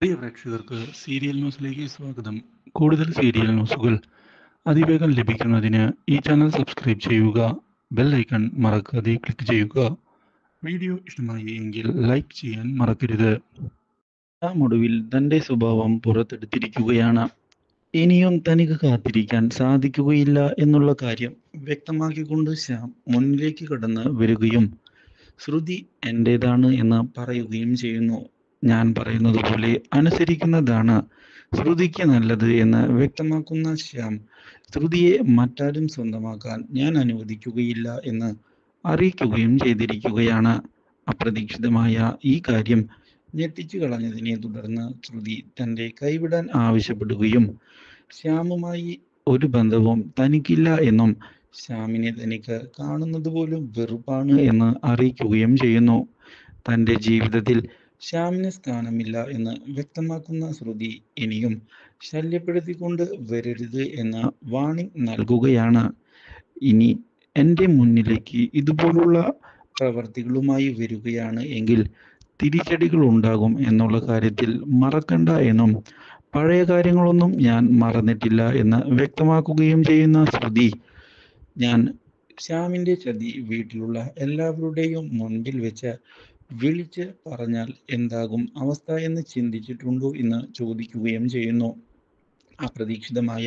പ്രിയ പ്രേക്ഷകർക്ക് സീരിയൽ ന്യൂസിലേക്ക് സ്വാഗതം. കൂടുതൽ സീരിയൽ ന്യൂസുകൾ അതിവേഗം ലഭിക്കുന്നതിന് ഈ ചാനൽ സബ്സ്ക്രൈബ് ചെയ്യുക. ബെൽ ഐക്കൺ മറക്കാതെ ക്ലിക്ക് ചെയ്യുക. വീഡിയോ ഇഷ്ടമായി എങ്കിൽ ലൈക്ക് ചെയ്യാൻ മറക്കരുത്. ഒടുവിൽ തന്റെ സ്വഭാവം പുറത്തെടുത്തിരിക്കുകയാണ്. ഇനിയും തനിക്ക് കാത്തിരിക്കാൻ സാധിക്കുകയില്ല എന്നുള്ള കാര്യം വ്യക്തമാക്കിക്കൊണ്ട് ശ്യാം മുന്നിലേക്ക് കടന്ന് വരികയും ശ്രുതി എന്റേതാണ് എന്ന് പറയുകയും ചെയ്യുന്നു. ഞാൻ പറയുന്നത് പോലെ അനുസരിക്കുന്നതാണ് ശ്രുതിക്ക് നല്ലത് എന്ന് വ്യക്തമാക്കുന്ന ശ്യാം ശ്രുതിയെ മറ്റാരും സ്വന്തമാക്കാൻ ഞാൻ അനുവദിക്കുകയില്ല എന്ന് അറിയിക്കുകയും ചെയ്തിരിക്കുകയാണ്. അപ്രതീക്ഷിതമായ ഈ കാര്യം ഞെട്ടിച്ചു കളഞ്ഞതിനെ തുടർന്ന് ശ്രുതി തന്റെ കൈവിടാൻ ആവശ്യപ്പെടുകയും ശ്യാമുമായി ഒരു ബന്ധവും തനിക്കില്ല എന്നും ശ്യാമിനെ തനിക്ക് കാണുന്നത് പോലും വെറുപ്പാണ് എന്ന് അറിയിക്കുകയും ചെയ്യുന്നു. തന്റെ ജീവിതത്തിൽ ശ്യാമിന് സ്ഥാനമില്ല എന്ന് വ്യക്തമാക്കുന്ന ശ്രുതി ഇനിയും ശല്യപ്പെടുത്തിക്കൊണ്ട് വരരുത് എന്ന വാണിംഗ് നൽകുകയാണ്. ഇനി എൻ്റെ മുന്നിലേക്ക് ഇതുപോലുള്ള പ്രവർത്തികളുമായി വരികയാണ് എങ്കിൽ തിരിച്ചടികൾ ഉണ്ടാകും എന്നുള്ള കാര്യത്തിൽ മറക്കണ്ട എന്നും പഴയ കാര്യങ്ങളൊന്നും ഞാൻ മറന്നിട്ടില്ല എന്ന് വ്യക്തമാക്കുകയും ചെയ്യുന്ന ശ്രുതി, ഞാൻ ശ്യാമിന്റെ ചതി വീട്ടിലുള്ള എല്ലാവരുടെയും മുൻപിൽ വെച്ച് വിളിച്ച് പറഞ്ഞാൽ എന്താകും അവസ്ഥ എന്ന് ചിന്തിച്ചിട്ടുണ്ടോ എന്ന് ചോദിക്കുകയും ചെയ്യുന്നു. അപ്രതീക്ഷിതമായ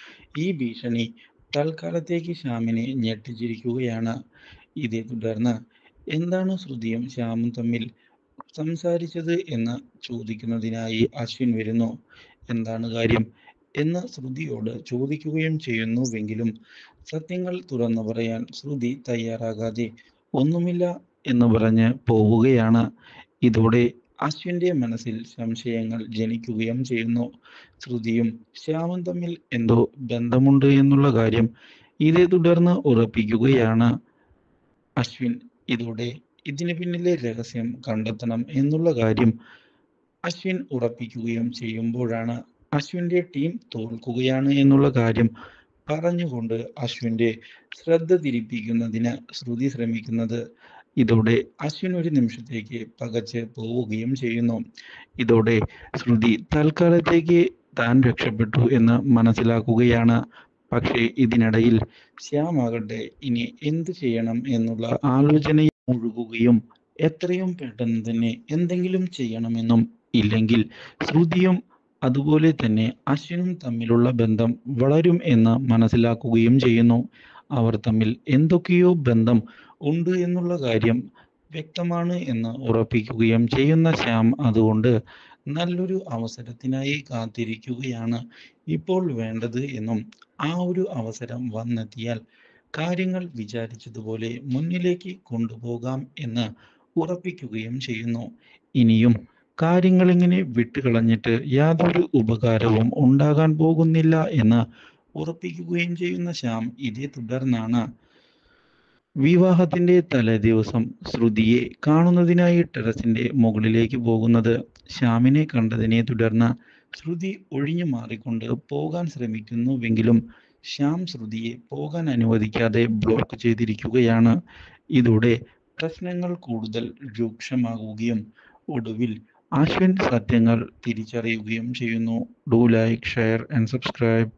ഈ ഭീഷണി തൽക്കാലത്തേക്ക് ശ്യാമിനെ ഞെട്ടിച്ചിരിക്കുകയാണ്. ഇതേ തുടർന്ന് എന്താണ് ശ്രുതിയും ശ്യാമും തമ്മിൽ സംസാരിച്ചത് എന്ന് ചോദിക്കുന്നതിനായി അശ്വിൻ വരുന്നു. എന്താണ് കാര്യം എന്ന് ശ്രുതിയോട് ചോദിക്കുകയും ചെയ്യുന്നുവെങ്കിലും സത്യങ്ങൾ തുറന്നു പറയാൻ ശ്രുതി തയ്യാറാകാതെ ഒന്നുമില്ല എന്ന് പറഞ്ഞ് പോവുകയാണ്. ഇതോടെ അശ്വിന്റെ മനസ്സിൽ സംശയങ്ങൾ ജനിക്കുകയും ചെയ്യുന്നു. ശ്രുതിയും ശ്യാമും തമ്മിൽ എന്തോ ബന്ധമുണ്ട് എന്നുള്ള കാര്യം ഇതേ തുടർന്ന് ഉറപ്പിക്കുകയാണ് അശ്വിൻ. ഇതോടെ ഇതിന് പിന്നിലെ രഹസ്യം കണ്ടെത്തണം എന്നുള്ള കാര്യം അശ്വിൻ ഉറപ്പിക്കുകയും ചെയ്യുമ്പോഴാണ് അശ്വിന്റെ ടീം തോൽക്കുകയാണ് എന്നുള്ള കാര്യം പറഞ്ഞുകൊണ്ട് അശ്വിന്റെ ശ്രദ്ധ തിരിപ്പിക്കുന്നതിന് ശ്രുതി ശ്രമിക്കുന്നത്. ഇതോടെ അശ്വിൻ ഒരു നിമിഷത്തേക്ക് പകച്ച് പോവുകയും ചെയ്യുന്നു. ഇതോടെ ശ്രുതി തൽക്കാലത്തേക്ക് താൻ രക്ഷപ്പെട്ടു എന്ന് മനസ്സിലാക്കുകയാണ്. പക്ഷേ ഇതിനിടയിൽ ശ്യാമാകട്ടെ ഇനി എന്ത് ചെയ്യണം എന്നുള്ള ആലോചനയിൽ മുഴുകുകയും എത്രയും പെട്ടെന്ന് തന്നെ എന്തെങ്കിലും ചെയ്യണമെന്നും ഇല്ലെങ്കിൽ ശ്രുതിയും അതുപോലെ തന്നെ അശ്വിനും തമ്മിലുള്ള ബന്ധം വളരും എന്ന് മനസ്സിലാക്കുകയും ചെയ്യുന്നു. അവർ തമ്മിൽ എന്തൊക്കെയോ ബന്ധം ഉണ്ട് എന്നുള്ള കാര്യം വ്യക്തമാണ് എന്ന് ഉറപ്പിക്കുകയും ചെയ്യുന്ന ശ്യാം അതുകൊണ്ട് നല്ലൊരു അവസരത്തിനായി കാത്തിരിക്കുകയാണ് ഇപ്പോൾ വേണ്ടത് എന്നും ആ ഒരു അവസരം വന്നെത്തിയാൽ കാര്യങ്ങൾ വിചാരിച്ചതുപോലെ മുന്നിലേക്ക് കൊണ്ടുപോകാം എന്ന് ഉറപ്പിക്കുകയും ചെയ്യുന്നു. ഇനിയും കാര്യങ്ങൾ ഇങ്ങനെ വിട്ടുകളഞ്ഞിട്ട് യാതൊരു ഉപകാരവും ഉണ്ടാകാൻ പോകുന്നില്ല എന്ന് ഉറപ്പിക്കുകയും ചെയ്യുന്ന ശ്യാം ഇതേ തുടർന്നാണ് വിവാഹത്തിന്റെ തലേദിവസം ശ്രുതിയെ കാണുന്നതിനായി ടെറസിന്റെ മുകളിലേക്ക് പോകുന്നത്. ശ്യാമിനെ കണ്ടതിനെ തുടർന്ന് ശ്രുതി ഒഴിഞ്ഞു മാറിക്കൊണ്ട് പോകാൻ ശ്രമിക്കുന്നുവെങ്കിലും ശ്യാം ശ്രുതിയെ പോകാൻ അനുവദിക്കാതെ ബ്ലോക്ക് ചെയ്തിരിക്കുകയാണ്. ഇതോടെ പ്രശ്നങ്ങൾ കൂടുതൽ രൂക്ഷമാകുകയും ഒടുവിൽ അശ്വിൻ സത്യങ്ങൾ തിരിച്ചറിയുകയും ചെയ്യുന്നു. Do like, share and subscribe.